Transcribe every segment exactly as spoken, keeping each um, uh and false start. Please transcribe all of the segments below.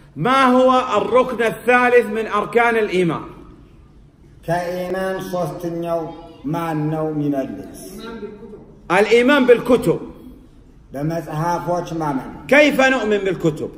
ما هو الركن الثالث من أركان الإيمان؟ كإيمان صوتنيو ما النوم يملس الإيمان بالكتب. بمصحفوش ما من. كيف نؤمن بالكتب؟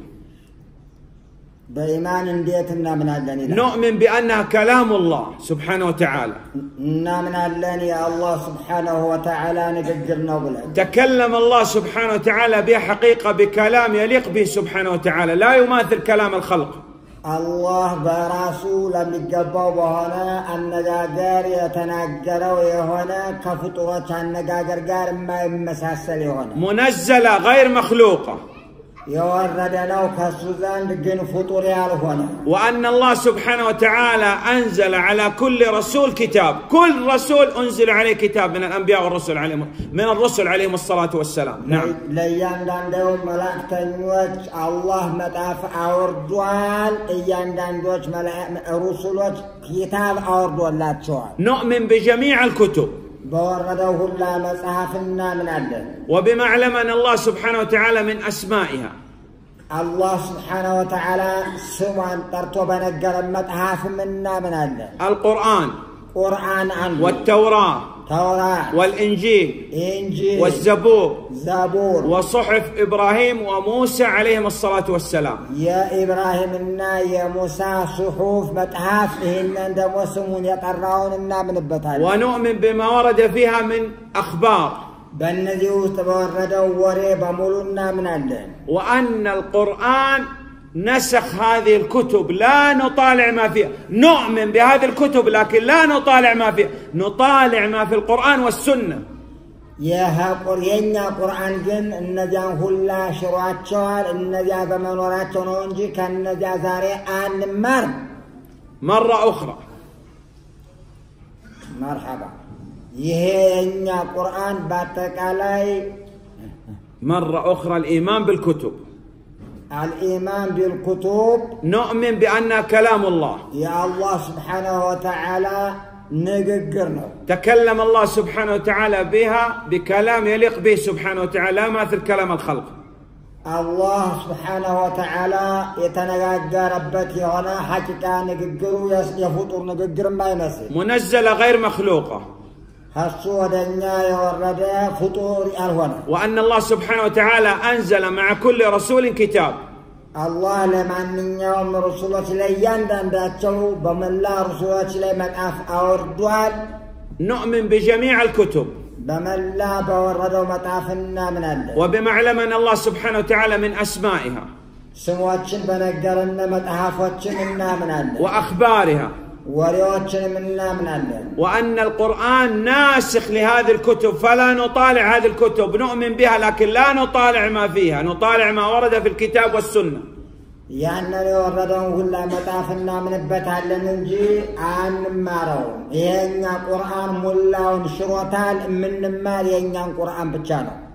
بإيمان ديتنا من اللني. نؤمن بأنها كلام الله سبحانه وتعالى. من اللني الله سبحانه وتعالى نقدرنا بلا. تكلم الله سبحانه وتعالى بها حقيقة بكلام يليق به سبحانه وتعالى لا يماثل كلام الخلق. الله برسول مجبوا هنا النجاجر يتناجروا هنا كفطرة النجاجر جار ما يمساسل هنا. منزلة غير مخلوقة. يورد له كسوزان لجن فطور هنا. وأن الله سبحانه وتعالى أنزل على كل رسول كتاب، كل رسول أنزل عليه كتاب من الأنبياء والرسل عليهم من الرسل عليهم الصلاة والسلام. نعم. ليان داندو ملاكتنوج الله متاف أوردوال إيان داندوج ملاك رسولوج كتاب أوردوال لا تشوال. نؤمن بجميع الكتب. بوردوه لا مصحفنا من عدن. وبمعلم أن الله سبحانه وتعالى من أسمائها. الله سبحانه وتعالى سوان ترتو بنجر المتحف منا من عدن. القرآن. قرآن عنه. والتوراة. توراة. والإنجيل. إنجيل. والزبور. زبور. وصحف إبراهيم وموسى عليهم الصلاة والسلام. يا إبراهيم النا يا موسى صحف متحف هن عند موسمون يقرؤون النا من البطال. ونؤمن بما ورد فيها من أخبار. بالنذيو تبردوا وريبا مولنا من عندن. وأن القرآن نسخ هذه الكتب لا نطالع ما فيها. نؤمن بهذه الكتب لكن لا نطالع ما فيها، نطالع ما في القرآن والسنة. يا قرينا قرآن جن النجا هلا شروعات شوال النجا بمنورات نونجي كان النجا زاري آن مر مرة أخرى. مرحبا. يهينا قرآن باتك علي مرة أخرى الإيمان بالكتب. الإيمان بالكتب نؤمن بأنها كلام الله. يا الله سبحانه وتعالى نقرنا. تكلم الله سبحانه وتعالى بها بكلام يليق به سبحانه وتعالى مثل كلام الخلق. الله سبحانه وتعالى يتنقى ربتي هنا حقيقة نقروا يفطر نقر ما يمثل. منزلة غير مخلوقة. هالسودانيا يورد فطور الهنا. وأن الله سبحانه وتعالى أنزل مع كل رسول كتاب. الله لمن يوم رسولة ليان دان داتشو بمن لا رسولة لمن أف أوردوال. نؤمن بجميع الكتب. بمن لا بوردو متافنا من الله. وبمعلم أن الله سبحانه وتعالى من أسمائها. سمواتشن بنقرن متحافتشن منا من الله. وأخبارها. وريوتشن منا من الله. وأن القرآن ناسخ لهذه الكتب فلا نطالع هذه الكتب، نؤمن بها لكن لا نطالع ما فيها، نطالع ما ورد في الكتاب والسنة. يعني يوردون كل متافنا من البتال ننجي عن مارو يهنا قرآن ملا ونشروتال من مال يهنا قرآن بتشانو.